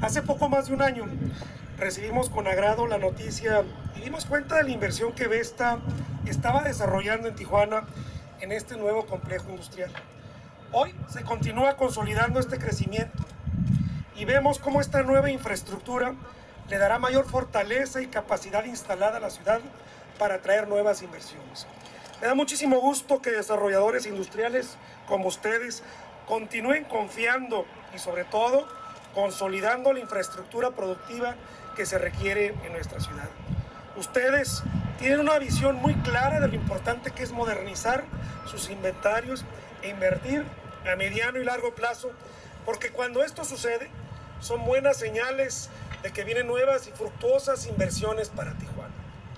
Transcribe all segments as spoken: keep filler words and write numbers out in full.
Hace poco más de un año recibimos con agrado la noticia y dimos cuenta de la inversión que Vesta estaba desarrollando en Tijuana en este nuevo complejo industrial. Hoy se continúa consolidando este crecimiento y vemos cómo esta nueva infraestructura le dará mayor fortaleza y capacidad instalada a la ciudad para atraer nuevas inversiones. Me da muchísimo gusto que desarrolladores industriales como ustedes continúen confiando y sobre todo consolidando la infraestructura productiva que se requiere en nuestra ciudad. Ustedes tienen una visión muy clara de lo importante que es modernizar sus inventarios e invertir a mediano y largo plazo, porque cuando esto sucede son buenas señales de que vienen nuevas y fructuosas inversiones para Tijuana.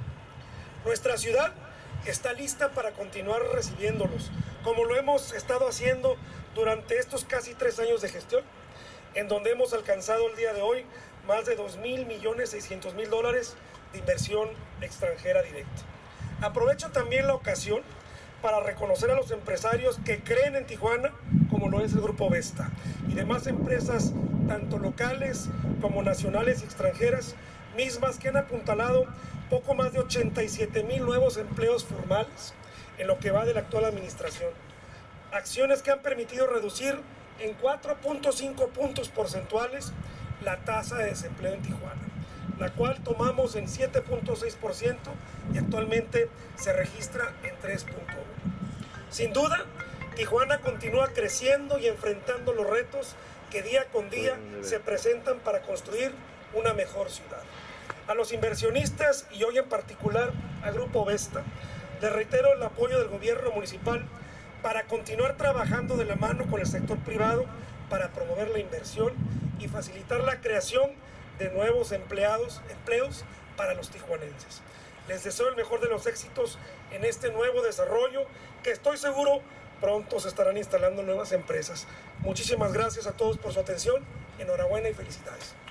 Nuestra ciudad está lista para continuar recibiéndolos, como lo hemos estado haciendo durante estos casi tres años de gestión, en donde hemos alcanzado el día de hoy más de dos mil millones seiscientos mil dólares de inversión extranjera directa. Aprovecho también la ocasión para reconocer a los empresarios que creen en Tijuana, como lo es el Grupo Vesta, y demás empresas, tanto locales como nacionales y extranjeras, mismas que han apuntalado poco más de ochenta y siete mil nuevos empleos formales en lo que va de la actual administración. Acciones que han permitido reducir en cuatro punto cinco puntos porcentuales la tasa de desempleo en Tijuana, la cual tomamos en siete punto seis por ciento y actualmente se registra en tres punto uno por ciento. Sin duda, Tijuana continúa creciendo y enfrentando los retos que día con día se presentan para construir una mejor ciudad. A los inversionistas y hoy en particular al Grupo Vesta, les reitero el apoyo del gobierno municipal para continuar trabajando de la mano con el sector privado para promover la inversión y facilitar la creación de nuevos empleados, empleos para los tijuanenses. Les deseo el mejor de los éxitos en este nuevo desarrollo, que estoy seguro pronto se estarán instalando nuevas empresas. Muchísimas gracias a todos por su atención, enhorabuena y felicidades.